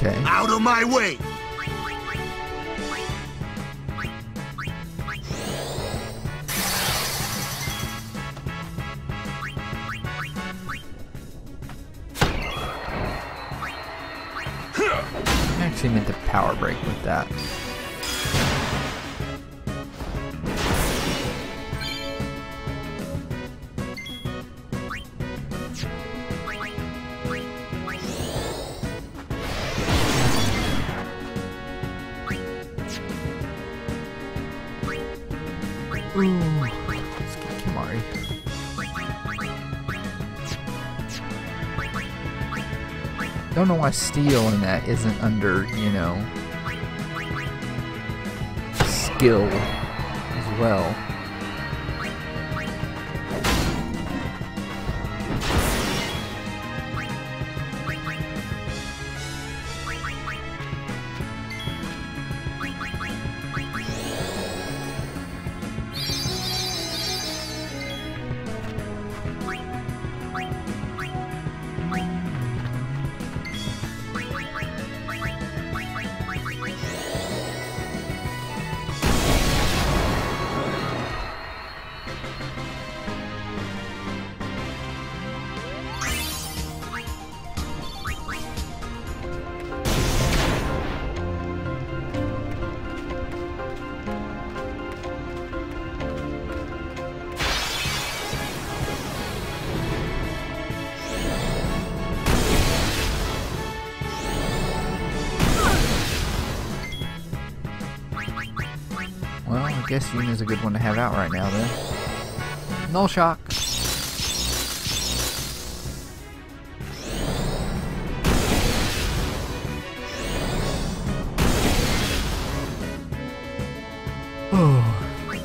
Okay. Out of my way! I actually meant to power break with that. Ooh, let's get Kimari. Don't know why steel in that isn't under, you know, skill as well. Well, I guess Yuna's a good one to have out right now then. Null shock. Oh.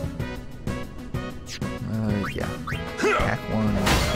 Yeah. Attack one.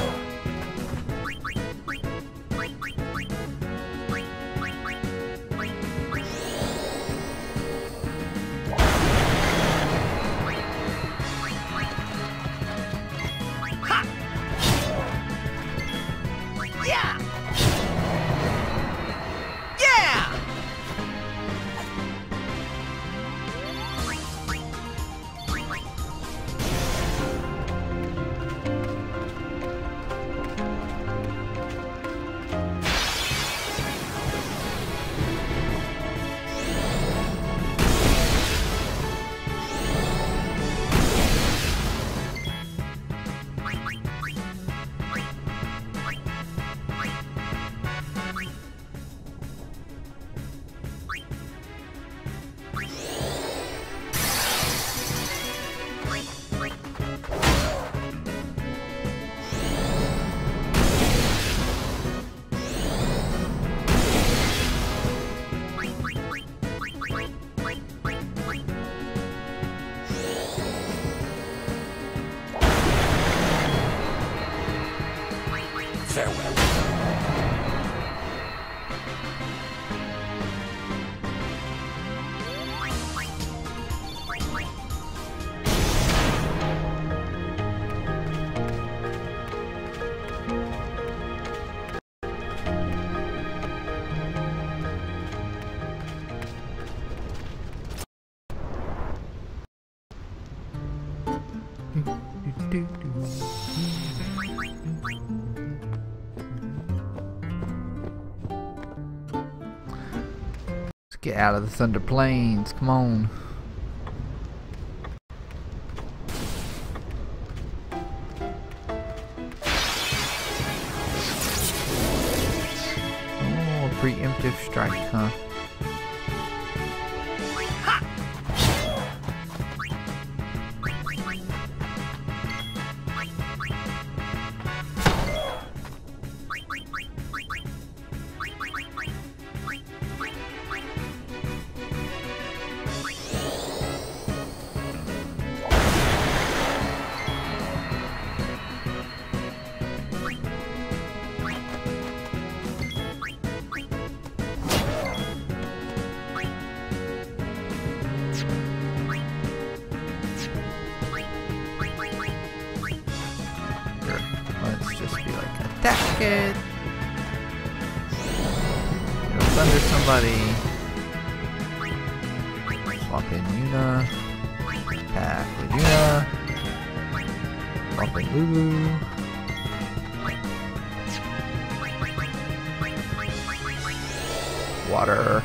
Farewell. Let's get out of the Thunder Plains. Come on. Oh, preemptive strike, huh? Let's just be like, attack it! It'll thunder some somebody. Swap in Yuna. Attack with Yuna. Swap in Lulu. Water.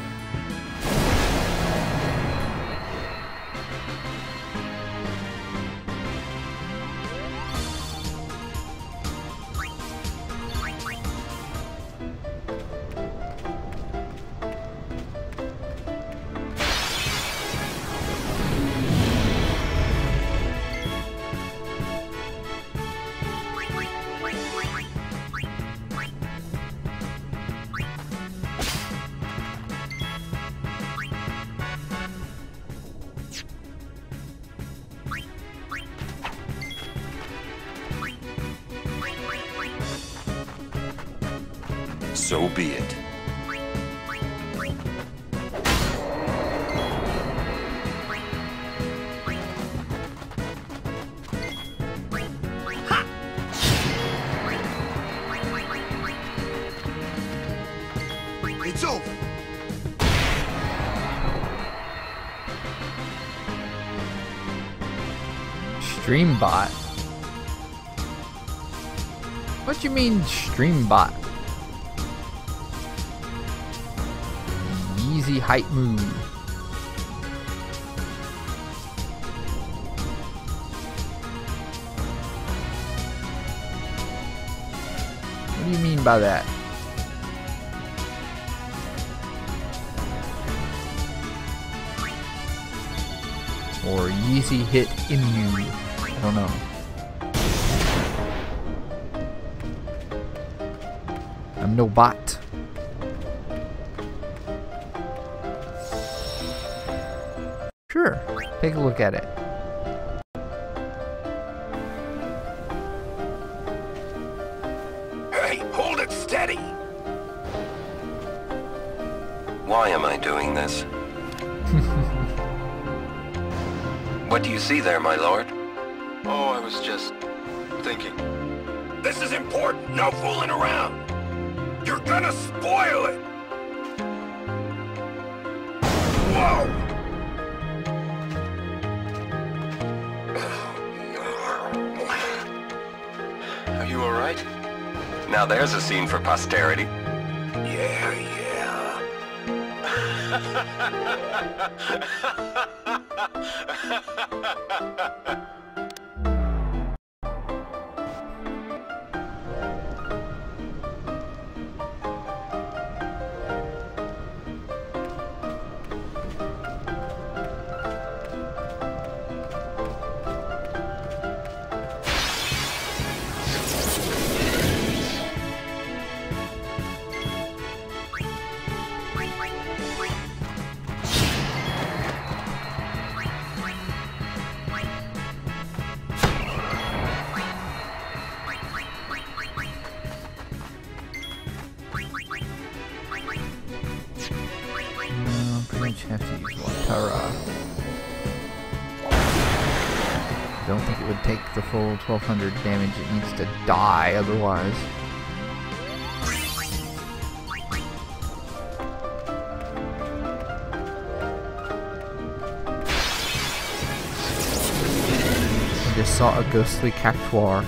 So be it. It's over. Streambot? What do you mean streambot? Easy height move. What do you mean by that? Or easy hit immune. I don't know. I'm no bot. Sure, take a look at it. Hey, hold it steady. Why am I doing this? What do you see there, my lord? Oh, I was just thinking. This is important. No fooling around. You're gonna spoil it. Whoa. Are you alright? Now there's a scene for posterity. Yeah. Have to use Watara. Don't think it would take the full 1200 damage. It needs to die otherwise. I just saw a ghostly cactuar.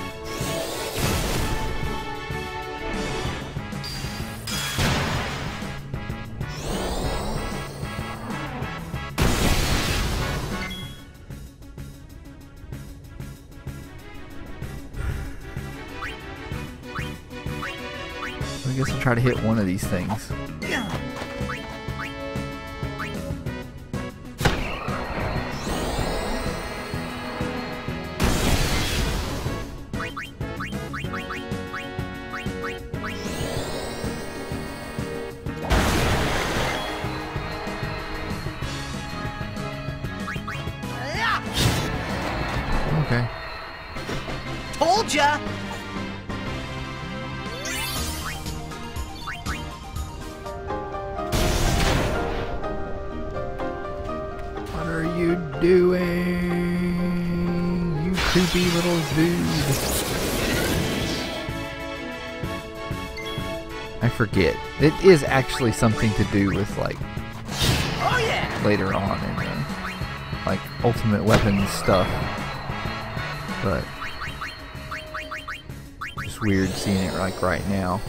I guess I'll try to hit one of these things. Okay. Told ya! What are you doing? You creepy little dude. I forget. It is actually something to do with, like, Oh yeah! later on in the, like, Ultimate Weapons stuff. But just weird seeing it, like, right now.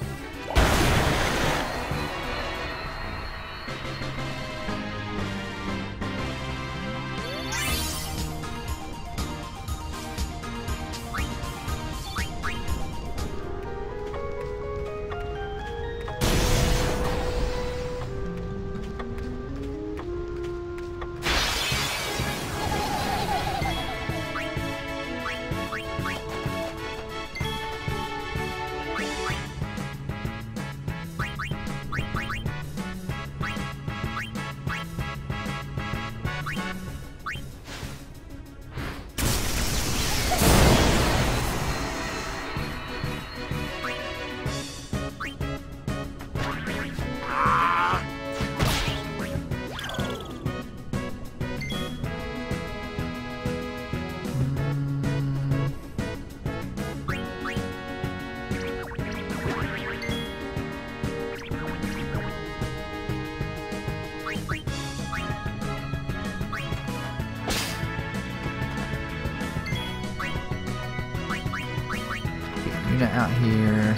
Unit out here.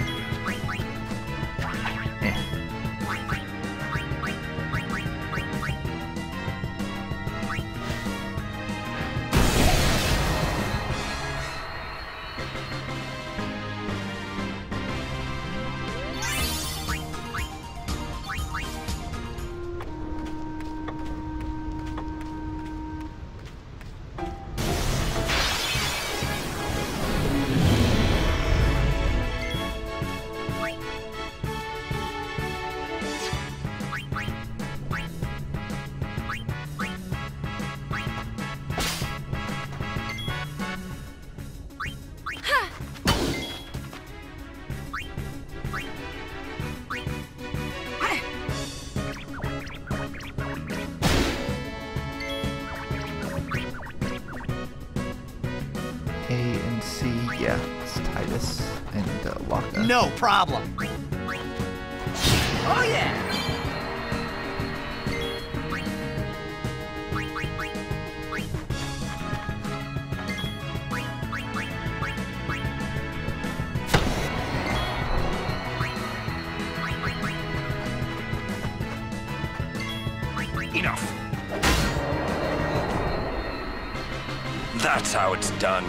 Eh. A and C, yeah, it's Titus and Locka. No problem. Oh yeah! Enough. That's how it's done.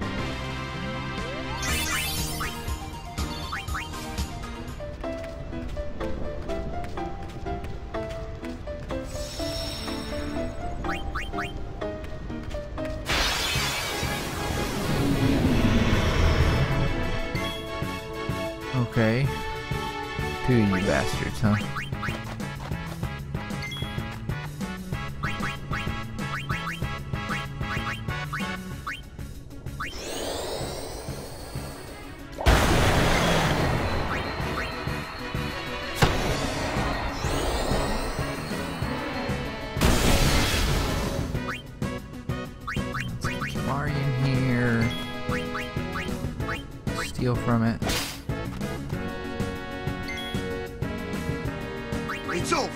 Okay. Two of you bastards, huh? Marion here. Steal from it. It's over.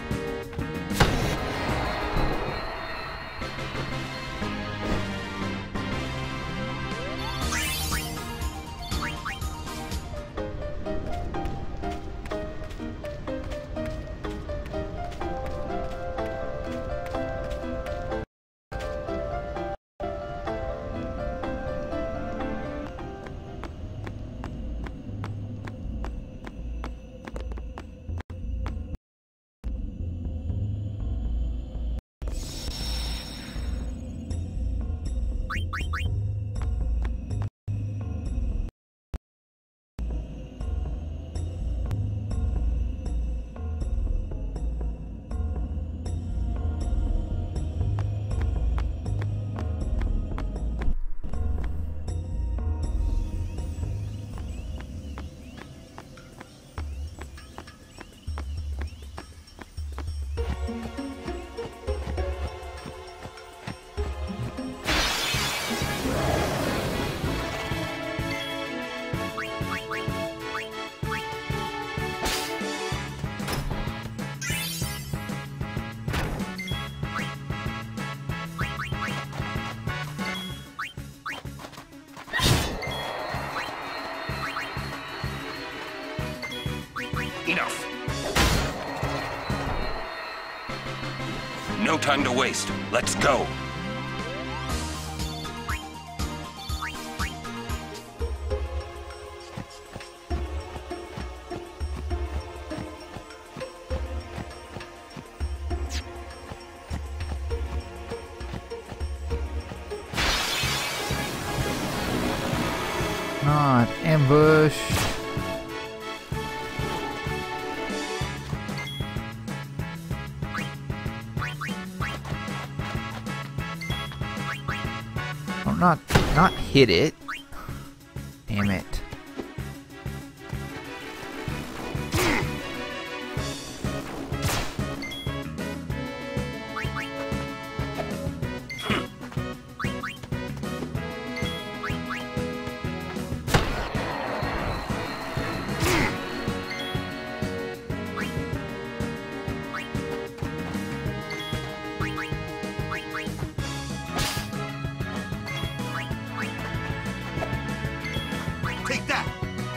time to waste. Let's go. Not ambush. Oh, not hit it. Damn it. Take that!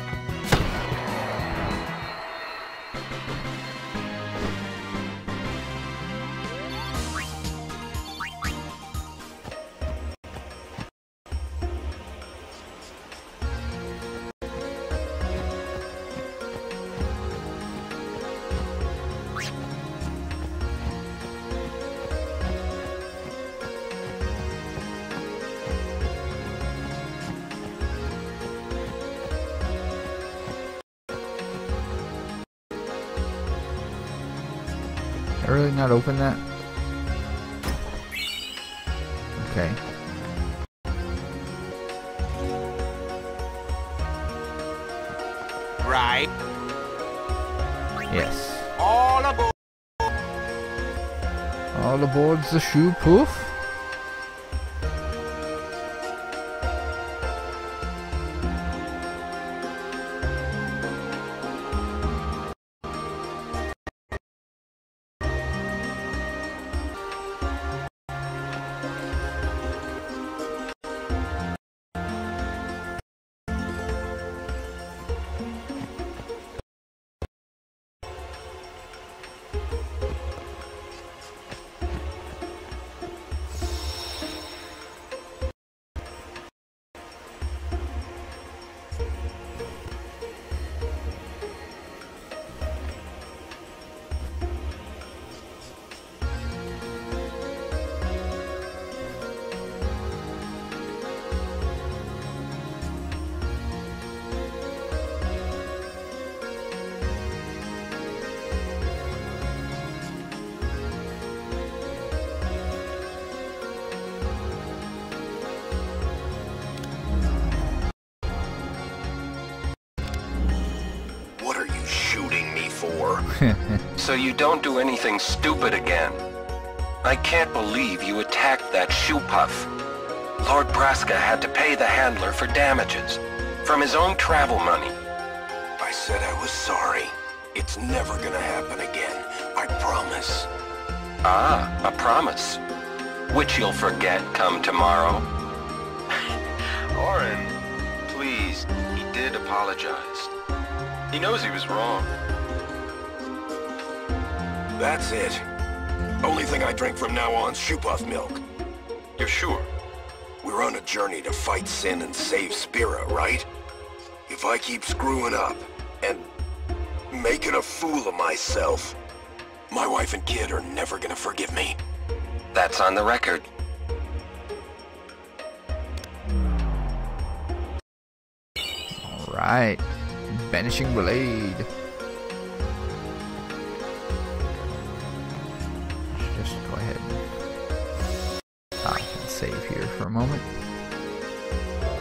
I really not open that? Okay. Right. Yes. All aboard. All aboard the Shoopuf. What are you shooting me for? So you don't do anything stupid again. I can't believe you attacked that Shoopuf. Lord Braska had to pay the handler for damages from his own travel money. I said I was sorry. It's never gonna happen again. I promise. Ah, a promise. Which you'll forget come tomorrow. Orin, please, he did apologize. He knows he was wrong. That's it. Only thing I drink from now on's Shoopuf milk. You're sure? We're on a journey to fight sin and save Spira, right? If I keep screwing up and making a fool of myself, my wife and kid are never gonna forgive me. That's on the record. Alright. Vanishing Blade. Just go ahead and save here for a moment.